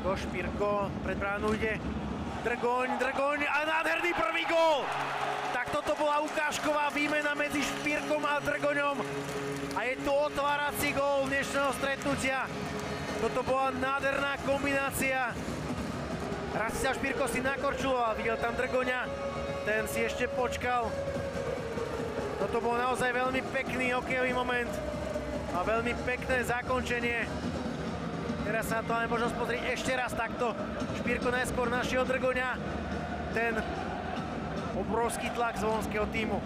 Špírko, pred bránu ide Drgoň a nádherný prvý gól! Tak toto bola ukážková výmena medzi Špírkom a Drgoňom a je tu otvárací gól dnešného stretnutia. Toto bola nádherná kombinácia. Rastislav Špírko si nakorčuloval, videl tam Drgoňa, ten si ešte počkal. Toto bol naozaj veľmi pekný hokejový moment a veľmi pekné zakončenie. Teraz sa na to ale možno pozrieť ešte raz takto. Špírko najskôr našiel Drgoňa. Ten obrovský tlak z voľnského tímu.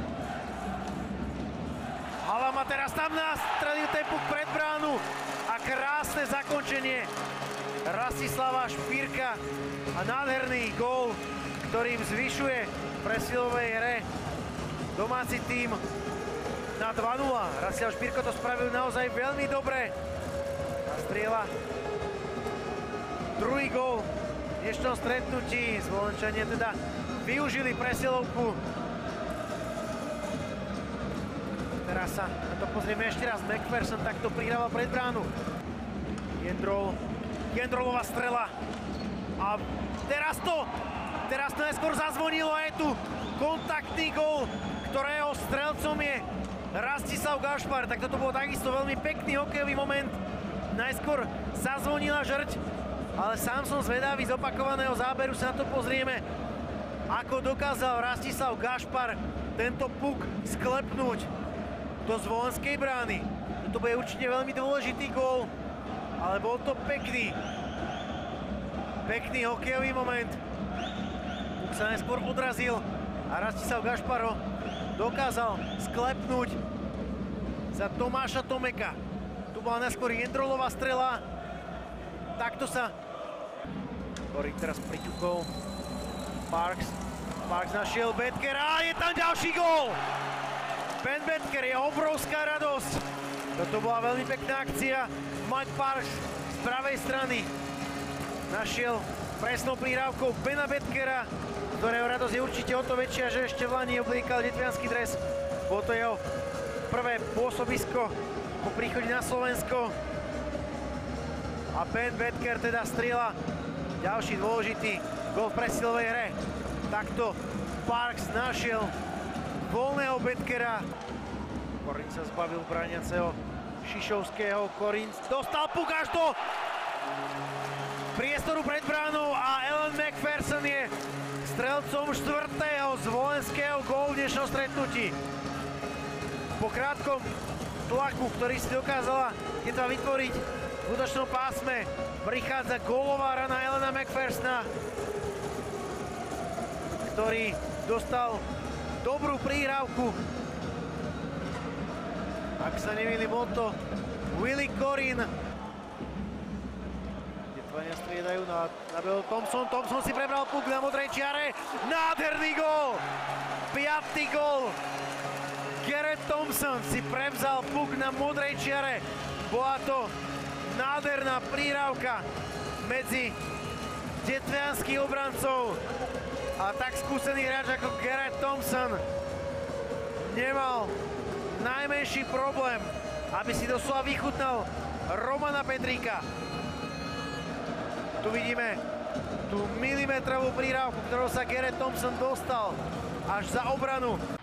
Halama teraz tam nastrelil ten puk pred bránu a krásne zakončenie Rastislava Špírka a nádherný gól, ktorým zvyšuje v presilovej hre domáci tím na 2-0. Rastislav Špírko to spravil naozaj veľmi dobre a strieľa druhý gól v dnešnom stretnutí. Zvolenčania teda využili presilovku. Teraz sa na to pozrieme ešte raz. McPherson takto prihrával pred bránu. Jendrolová strela. A teraz to najskôr zazvonilo a je tu kontaktný gól, ktorého strelcom je Rastislav Gašpar. Tak toto bol takisto veľmi pekný hokejový moment. Najskôr zazvonila žrť, ale sám som zvedavý, z opakovaného záberu sa na to pozrieme, ako dokázal Rastislav Gašpar tento puk sklepnúť do zvolenskej brány. Toto bude určite veľmi dôležitý gól, ale bol to pekný hokejový moment. Puk sa najskôr odrazil a Rastislav Gašpar ho dokázal sklepnúť za Tomáša Tomeka. Tu bola najskôr Jendrolová strela. Takto sa Korík teraz priťukol. Parks našiel Betkera a je tam ďalší gól! Ben Betker, je obrovská radosť. Toto bola veľmi pekná akcia. Mike Parks z pravej strany našiel presnou prihrávkou Bena Betkera, ktorého radosť je určite o to väčšia, že ešte v lani obliekal detviansky dres. Bolo to jeho prvé pôsobisko po príchode na Slovensko. A Ben Betker teda strieľa ďalší dôležitý gól v presilovej hre. Takto Parks našiel voľného Betkera. Korinc sa zbavil brániaceho Šišovského. Korinc dostal puk až do priestoru pred bránou a Alan McPherson je strelcom štvrtého z volenského gólu v dnešnom stretnutí. Po krátkom tlaku, ktorý si dokázala vytvoriť v útočnom pásme, prichádza gólová rana Alana McPhersona, ktorý dostal dobrú prihrávku. Ak sa nemýlim, bol to Willie Korin. Detvania striedajú, nabehol Thompson si prebral puk na modrej čiare. Nádherný gól! 5. gól! Garrett Thompson si prevzal puk na modrej čiare. Bola to nádherná prihrávka medzi detvianských obrancov a tak skúsený hráč ako Garrett Thompson nemal najmenší problém, aby si doslova vychutnal Romana Pedríka. Tu vidíme tú milimetrovú prihrávku, ktorou sa Garrett Thompson dostal až za obranu